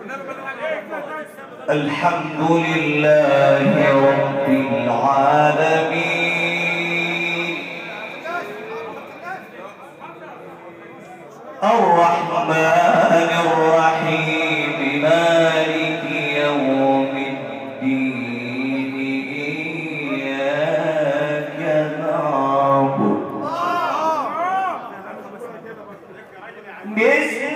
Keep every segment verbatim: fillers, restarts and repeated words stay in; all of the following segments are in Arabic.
الحمد لله رب العالمين الرحمن الرحيم مالك يوم الدين إياك نعبد بسم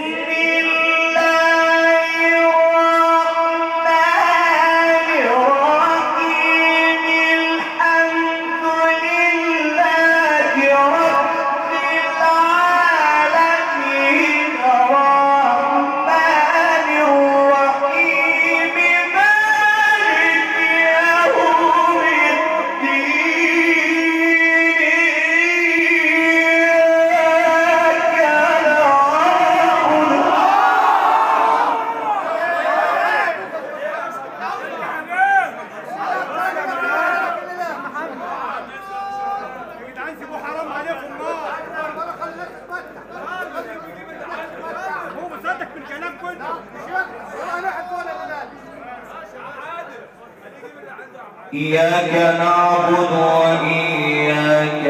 إياك نعبد وإياك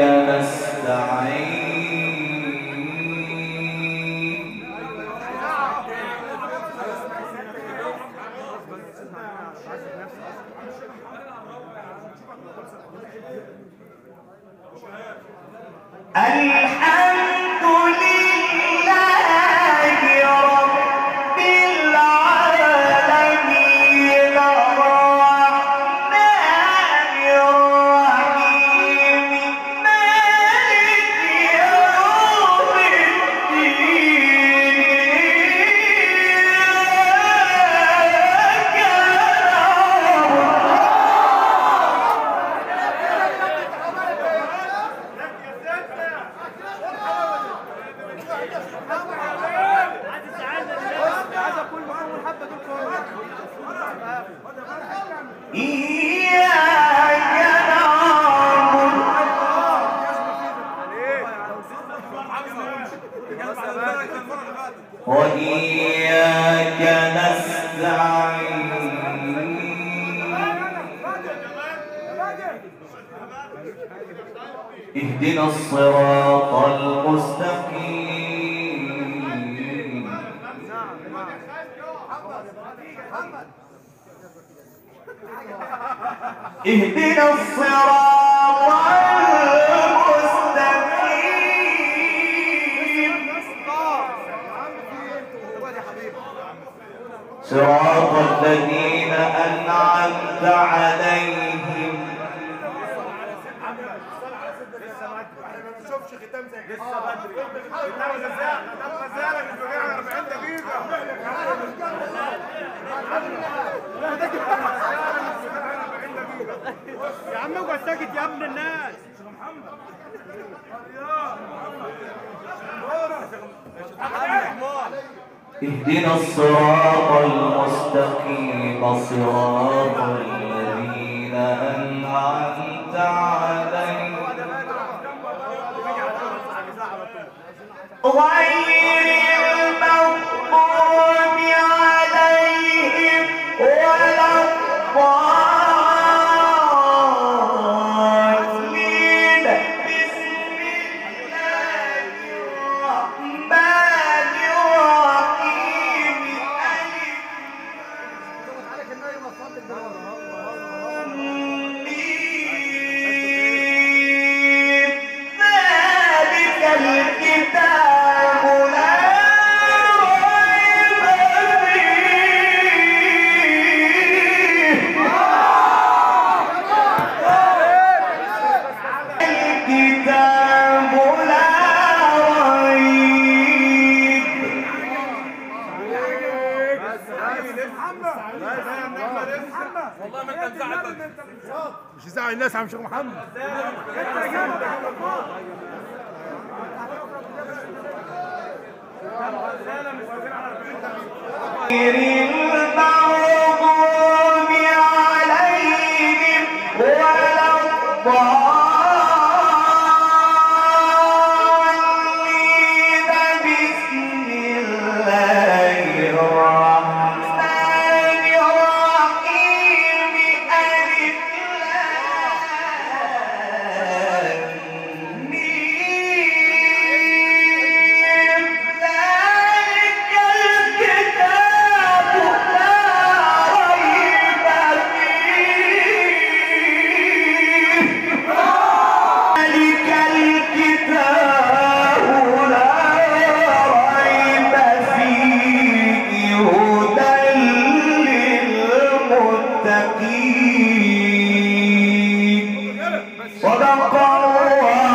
نستعين الحمد لله رب العالمين الرحمن الرحيم مالك يوم الدين إياك نعبد وإياك نستعين اهدنا الصراط المستقيم اهدنا الصراط المستقيم صراط الذين أنعمت عليهم يا عم اقعد ساكت يا ابن الناس. اهدنا الصراط المستقيم صراط الذين أنعمت عليهم غير المغضوب عليهم ولا الضالين بسم الله الرحمن الرحيم ذلك الكتاب لا ريب فيه الكتاب لا ريب والله ما انت مزعل مش يزعل الناس يا عم شيخ محمد. غير المغضوب عليهم ولا الضالين بسم الله الرحمن اتبعوا